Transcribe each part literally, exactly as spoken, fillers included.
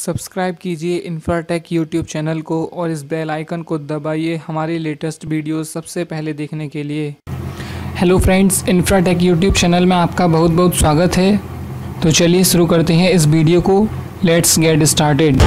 Subscribe कीजिए Infratech YouTube channel को और इस बेल आइकन को दबाइए हमारी लेटेस्ट वीडियोस सबसे पहले देखने के लिए। Hello friends, Infratech YouTube channel में आपका बहुत बहुत स्वागत है। तो चलिए शुरू करते हैं इस वीडियो को। Let's get started.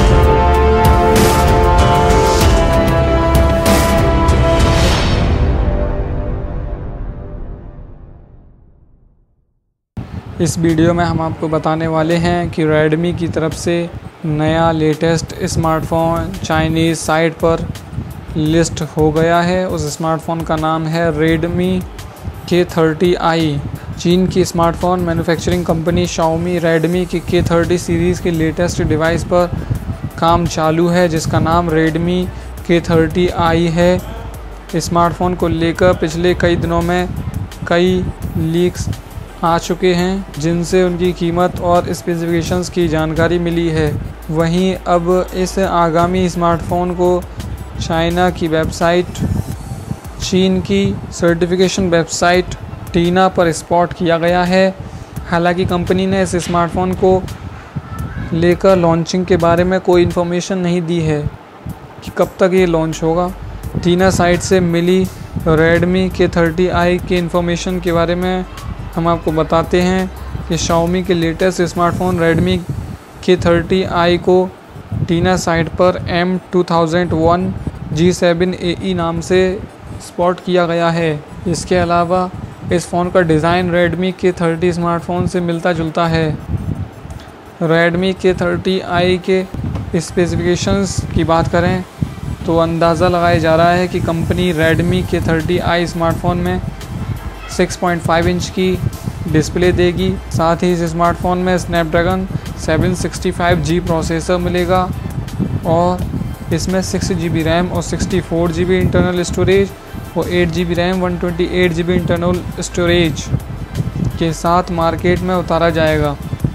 इस वीडियो में हम आपको बताने वाले हैं कि रेडमी की तरफ से नया लेटेस्ट स्मार्टफ़ोन चाइनीज़ साइट पर लिस्ट हो गया है। उस स्मार्टफ़ोन का नाम है रेडमी के थर्टी आई। चीन की smartphone manufacturing company Xiaomi Redmi की के थर्टी सीरीज़ के लेटेस्ट डिवाइस पर काम चालू है, जिसका नाम रेडमी के थर्टी आई है। स्मार्टफ़ोन को लेकर पिछले कई दिनों में कई लीक्स आ चुके हैं, जिनसे उनकी कीमत और स्पेसिफिकेशंस की जानकारी मिली है। वहीं अब इस आगामी स्मार्टफ़ोन को चाइना की वेबसाइट, चीन की सर्टिफिकेशन वेबसाइट टीना पर स्पॉट किया गया है। हालांकि कंपनी ने इस स्मार्टफ़ोन को लेकर लॉन्चिंग के बारे में कोई इन्फॉर्मेशन नहीं दी है कि कब तक ये लॉन्च होगा। टीना साइट से मिली रेडमी के थर्टी आई के इन्फॉर्मेशन के बारे में हम आपको बताते हैं कि शाओमी के latest smartphone Redmi K thirty i को टीना साइट पर M two thousand one G seven A E नाम से स्पॉट किया गया है। इसके अलावा इस फ़ोन का design Redmi K thirty smartphone से मिलता जुलता है। रेडमी के थर्टी आई के स्पेसिफिकेशंस की बात करें तो अंदाज़ा लगाया जा रहा है कि company Redmi K thirty i smartphone में सिक्स पॉइंट फाइव इंच की डिस्प्ले देगी। साथ ही इस स्मार्टफ़ोन में Snapdragon seven sixty five G processor मिलेगा और इसमें सिक्स जी बी रैम और sixty four G B internal storage और eight G B RAM one twenty eight G B internal storage के साथ मार्केट में उतारा जाएगा।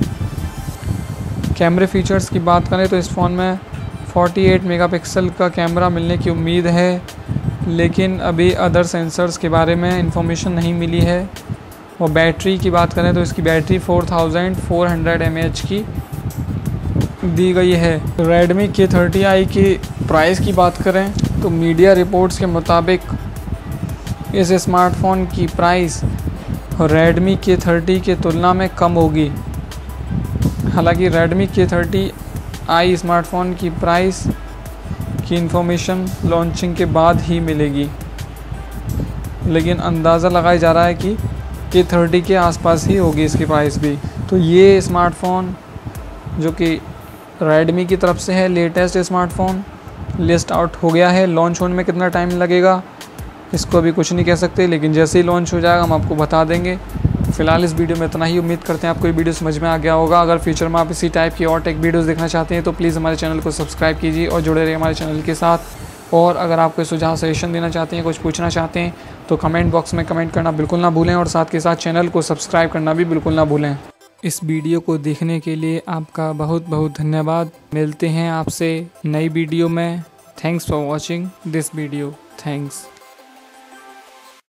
कैमरे फीचर्स की बात करें तो इस फ़ोन में अड़तालीस मेगापिक्सल का कैमरा मिलने की उम्मीद है, लेकिन अभी अदर सेंसर्स के बारे में इंफॉर्मेशन नहीं मिली है। और बैटरी की बात करें तो इसकी battery four thousand four hundred M A H की दी गई है। रेडमी के थर्टी आई की प्राइस की बात करें तो मीडिया रिपोर्ट्स के मुताबिक इस स्मार्टफ़ोन की प्राइस रेडमी के थर्टी के तुलना में कम होगी। हालांकि Redmi K thirty i smartphone की प्राइस की इंफॉर्मेशन लॉन्चिंग के बाद ही मिलेगी, लेकिन अंदाज़ा लगाया जा रहा है कि के थर्टी के आसपास ही होगी इसकी प्राइस भी। तो ये स्मार्टफ़ोन जो कि रेडमी की तरफ से है लेटेस्ट स्मार्टफ़ोन लिस्ट आउट हो गया है। लॉन्च होने में कितना टाइम लगेगा इसको अभी कुछ नहीं कह सकते, लेकिन जैसे ही लॉन्च हो जाएगा हम आपको बता देंगे। फिलहाल इस वीडियो में इतना ही। उम्मीद करते हैं आपको ये वीडियो समझ में आ गया होगा। अगर फ्यूचर में आप इसी टाइप की और टेक वीडियोस देखना चाहते हैं तो प्लीज़ हमारे चैनल को सब्सक्राइब कीजिए और जुड़े रहिए हमारे चैनल के साथ। और अगर आप कोई सुझाव सजेशन देना चाहते हैं, कुछ पूछना चाहते हैं तो कमेंट बॉक्स में कमेंट करना बिल्कुल ना भूलें और साथ के साथ चैनल को सब्सक्राइब करना भी बिल्कुल ना भूलें। इस वीडियो को देखने के लिए आपका बहुत बहुत धन्यवाद। मिलते हैं आपसे नई वीडियो में। Thanks for watching this video. Thanks.